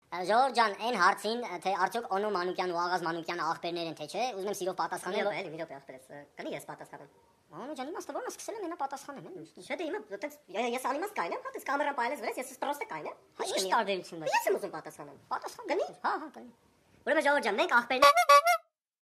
Ժողովուրդ ջան, այն հարցին, թե արդյոք Օնո Մանուկյանն ու Աղազ Մանուկյանը աղբերներ են թե չէ, ուզում եմ սիրով պատասխանել։ Էլի մի րոպե ախպերս, կլի ես պատասխանեմ։ Օնո ջան, իմաստը ո՞րն է սկսել եմ մենա պատասխանել, Չէ, դե հիմա այդպես ես անիմաստ կային եմ, հա, դες կամերան պայելես վրես, ես պրոստը կային եմ։ Ինչ տարբերություն կա։ Ես եմ ուզում պատասխանեմ։ Պատասխան։ Գնի։ Հա, գնի։ Ուրեմն ժողովուրդ ջան, մենք ախպերներ